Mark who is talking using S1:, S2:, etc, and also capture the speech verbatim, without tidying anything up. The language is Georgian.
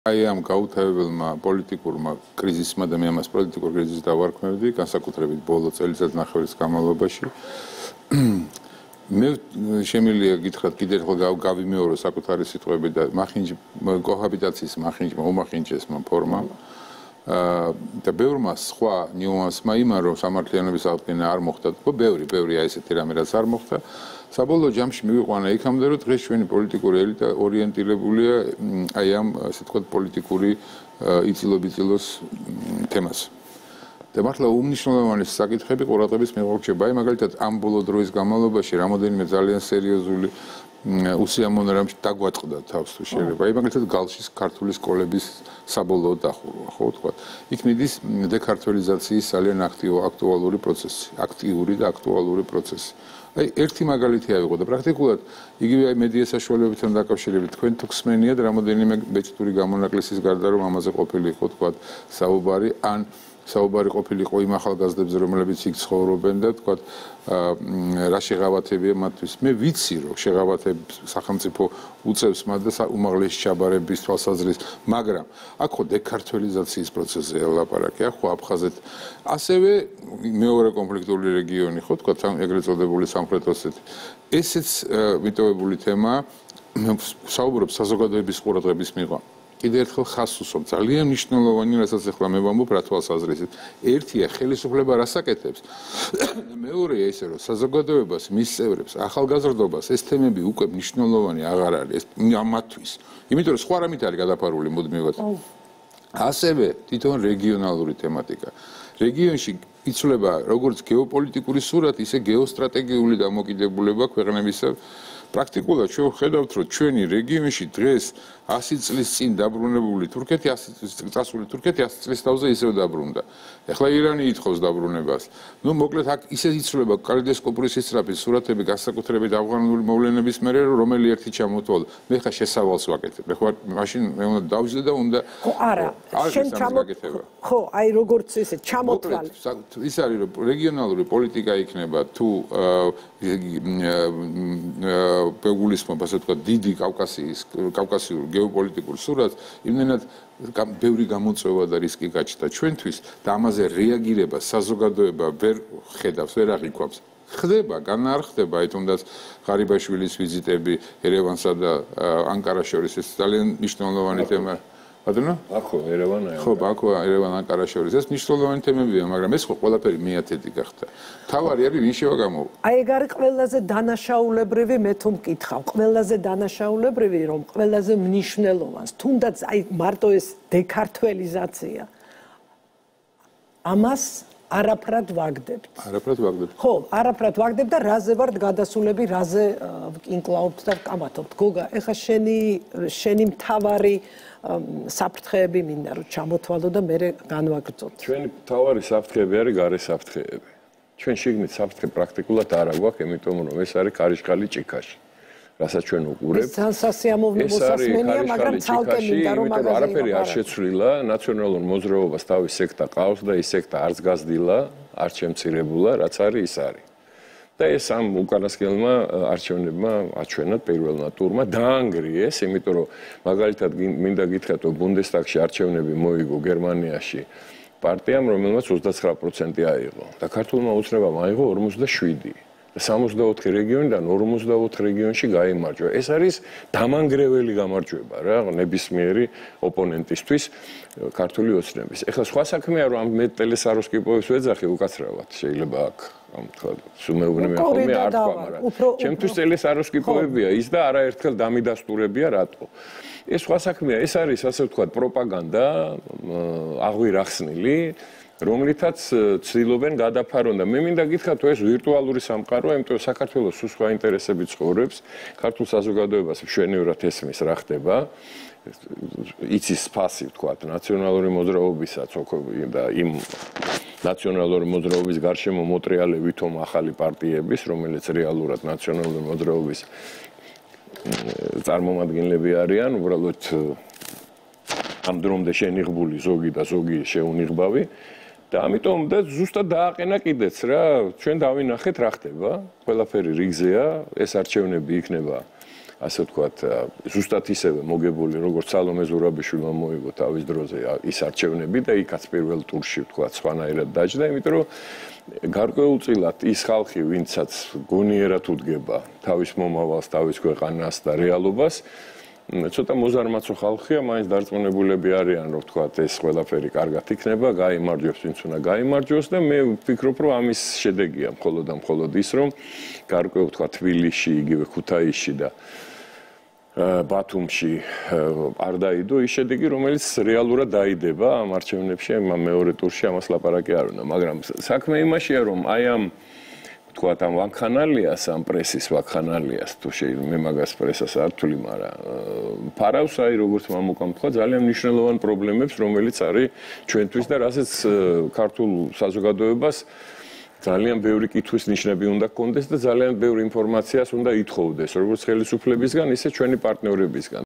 S1: აი ამ გაუთავებელმა პოლიტიკურმა კრიზისმა და მე ამას პოლიტიკურ კრიზისს დავარქმევდი, განსაკუთრებით ბოლო წელიწად ნახევრის განმავლობაში. მე შემიძლია გითხრათ კიდევ ერთხელ გავიმეორო საკუთარი სიტყვები და მახინჯ კოჰაბიტაციის მახინჯმა უმახინჯესმა ფორმამ და ბევრმა სხვა ნიუანსმა იმან რომ სამართლიანობის აღდგენა არ მოხდა, ბევრი, ბევრი აი ესეთი რამე რაც არ მოხდა. საბოლოო ჯამში მივიყვანა იქამდე, რომ დღეს ჩვენი პოლიტიკური ელიტა ორიენტირებულია აი ამ ასე ვთქვათ პოლიტიკური იწილობიწილოს თემას. და მართლა უმნიშვნელოვანესი საკითხები ყურადღების მიღება რჩება. აი მაგალითად ამ ბოლო დროის განმავლობაში რამოდენიმე ძალიან სერიოზული უსიამოვნო რამში დაგვაწყდა თავს თუ შეიძლება. აი მაგალითად გალშის ქართული სკოლების საბოლოო დახურვა, ხო ვთქვათ. იქ მიდის დექართულიზაციის ძალიან აქტუალური პროცესი, აქტიური და აქტუალური პროცესი. აი ერთი მაგალითი ავიღო და პრაქტიკულად იგივე აი მედია საშუალებებთან დაკავშირებით თქვენ თუ ხსმენიათ რამოდენიმე ბეჭდური გამონაკლისის გარდა რომ ამაზე ყოფილიყო თქვათ საუბარი ან საუბარი ყოფილიყო იმ ახალგაზრდებზე რომლებიც იქ ცხოვრობენ და თქვათ რა შეღავათებია მათთვის. მე ვიცი რომ შეღავათებს სახელმწიფო უწევს მათ და უმაღლესი ჩაბარების თვალსაზრისით, მაგრამ აქ ხო დექართულიზაციის პროცესია ლაპარაკი, ხო აფხაზეთ. ასევე მეორე კონფლიქტური რეგიონი ხო თქვათ ეგრეთ წოდებული სამხრეთ ოსეთი. ესეც მიტოვებული თემაა, საუბრობ საზოგადოების ყურადღების მიღვა. კიდევ ერთხელ ხაზს უსვამ ძალიან მნიშვნელოვანი რასაც ახლა მე ვამბობ რა თვალსაზრისით. ერთია ხელისუფლება რას აკეთებს და მეორეა ისე რომ საზოგადოებას, მის წევრებს, ახალგაზრდობას ეს თემები უკვე მნიშვნელოვანი აღარ არის მათთვის. იმიტომ რომ სხვა რამით არის გადაფარული მუდმივად. ასევე თვითონ რეგიონალური თემატიკა. რეგიონში იცვლება როგორც გეოპოლიტიკური სურათი, ისე გეოსტრატეგიული დამოკიდებულება ქვეყნებისა. პრაქტიკულად ჩვენ ვხედავთ, რომ ჩვენი რეგიონში დღეს ასი წლის წინ დაბრუნებული თურქეთი, ასი წლის წასული თურქეთი ასი წლის თავზე ისევ დაბრუნდა. ეხლა ირანი ითხოვს დაბრუნებას. ნუ მოკლედ აქ ისე იცვლება კალეიდოსკოპური სისწრაფის სურათები განსაკუთრებით ავღანური მოვლენების მერე, რომელი ერთი ჩამოთვალა. მე ხა შესავალს ვაკეთებ. ეხლა მაშინ მე უნდა დავждე და უნდა
S2: ხო არა, შენ ჩამოთვალ. ხო, აი როგორც ესე ჩამოთვალ.
S1: ის არის რომ რეგიონალური პოლიტიკა იქნება თუ პეგულისმობა, ასე ვთქვათ, დიდი კავკასიის, კავკასიურ გეოპოლიტიკურ სურათს, იმდენად ბევრი გამოწვევა და რისკი გაჩნდა ჩვენთვის და ამაზე რეაგირება საზოგადოება ვერ ხედავს, ვერ აღიქვამს. ხდება, განარხდება, აი თუნდაც ღარიბაშვილის ვიზიტები ერევანსა და ანკარას შორის, ეს ძალიან მნიშვნელოვანი თემა. ბატონო?
S3: ბაქო, ერევანი.
S1: ხო, ბაქო, ერევანი, ანკარა შორის. ეს მნიშვნელოვანი თემებია, მაგრამ ეს ხო ყველაფერი მეათედი გახდა. თავარი არის ვინ შევა გამოვა.
S2: აი ეგ არის ყველაზე დანაშაულებრივი, მე თუ მკითხავ, ყველაზე დანაშაულებრივი, რომ ყველაზე მნიშვნელოვანს, თუნდაც აი მარტო ეს დექართულიზაცია. ამას არაფრად ვაგდებთ.
S1: არაფრად ვაგდებთ.
S2: ხო, არაფრად ვაგდებთ და რაზე ვართ გადასულები, რაზე ვკინკლავთ და ვკამათობთ. გოგა, ეხა შენი შენი მთავარი საფრთხეები მინდა რომ ჩამოთვალო და მე განვაგრძოთ.
S3: ჩვენი მთავარი საფრთხეები არის გარე საფრთხეები. ჩვენ შიგნით საფრთხე პრაქტიკულად არ აქვს, იმიტომ რომ ეს არის ქარიშხალი ჭიქაში. რასაც ჩვენ უყურებთ.
S2: ეს სანსასიამოვნო მოსასმენია, მაგრამ ცალკე მინდა რომ
S3: მაგაზე არაფერი არ შეცვლილა, ნაციონალურ მოძრაობას თავის სექტა ყავს და ის სექტა არც გაზრდილა, არც შემცირებულა, რაც არის ის არის. და ეს ამ უკანასკნელმა არჩევნებმა აჩვენა პირველმა ტურმა დაანგრიეს, იმიტომ რომ მაგალითად მინდა გითხრათ, რომ ბუნდესტაგში არჩევნები მოიგო გერმანიაში პარტიამ, რომელმაც ოცდაცხრა პროცენტი აიღო და ქართულმა უცნებამ აიღო ორმოცდაშვიდი. და სამოცდაოთხი რეგიონიდან ორმოცდაოთხ რეგიონში გაიმარჯვა. ეს არის დამანგრეველი გამარჯვება რა, ნებისმიერი ოპონენტისთვის ქართული ოცნების. ეხლა სხვა საქმეა რომ ამ მე ტელესაროსკიპოებს ვეძახი უკაცრავად, შეიძლება აქ ამ თქვა სუმეუბნე მე ხოლმე არ თქვა, მაგრამ ჩემთვის ტელესაროსკიპოებია ის და არაერთხელ დამიდასტურებია რატო. ეს სხვა საქმეა, ეს არის ასე ვთქვათ პროპაგანდა აღვირახსნილი რომლითაც ცდილობენ გადაფარონ და მე მინდა გითხრათ, ეს ვირტუალური სამყაროა, იმიტომ რომ საქართველოს სულ სხვა ინტერესები ცხოვრობს, ქართულ საზოგადოებას მშვენივრად ესმის რა ხდება, იცის ფასი ვთქვათ, ნაციონალური მოძრაობისაც და იმ ნაციონალური მოძრაობის გარშემო მოტრიალებით ომ ახალი პარტიების, რომელიც რეალურად ნაციონალური მოძრაობის წარმომადგენლები არიან, უბრალოდ ამ დრომდე შენიღბული ზოგი და ზოგი შეუნიღბავი. და ამიტომ და ზუსტად დააყენა კიდეც რა ჩვენ დავინახეთ რა ხდება ყველაფერი რიგზეა ეს არჩევნები იქნება ასე ვთქვათ, ზუსტად ისევე მოგებული, როგორც სალომე ზურაბიშვილმა მოიგო თავის დროზე ის არჩევნები და იქაც პირველ ტურში ვთქვათ, სხვანაირად დაჯდა, იმიტომ რომ გარკვეულწილად ის ხალხი, ვინცაც გონიერად უდგება თავის მომავალს, თავის ქვეყანას და რეალობას, ცოტა მოზარმაცო ხალხია, მაინც დარწმუნებულები არიან, რომ ვთქვათ, ეს ყველაფერი კარგად იქნება, გაიმარჯვებს, ვინც უნდა გაიმარჯვოს და მე ვფიქრობ, რომ ამის შედეგია მხოლოდ და მხოლოდ ის, რომ გარკვეულ ვთქვათ, თბილისში, იგივე ქუთაისში და ბათუმში არ დაიდო ის შედეგი, რომელიც რეალურად დაიდება ამ არჩევნებში, ამ მეორე ტურში ამას ლაპარაკი არ უნდა, მაგრამ საქმე იმაშია, რომ აი ამ ვთქვათ, ამ ვაქხანალიას, ამ პრესის ვაქხანალიას, თუ შეიძლება მე მაგას პრესას არ ვთვლი, მაგრამ ფარავს აი როგორც მამუკამ თქვა, ძალიან მნიშვნელოვან პრობლემებს, რომელიც არის ჩვენთვის და რასაც ქართულ საზოგადოებას ძალიან ბევრი კითხვის ნიშნები უნდა ჰქონდეს და ძალიან ბევრი ინფორმაციას უნდა ითხოვდეს, როგორც ხელისუფლებისგან, ისე ჩვენი პარტნიორებისგან.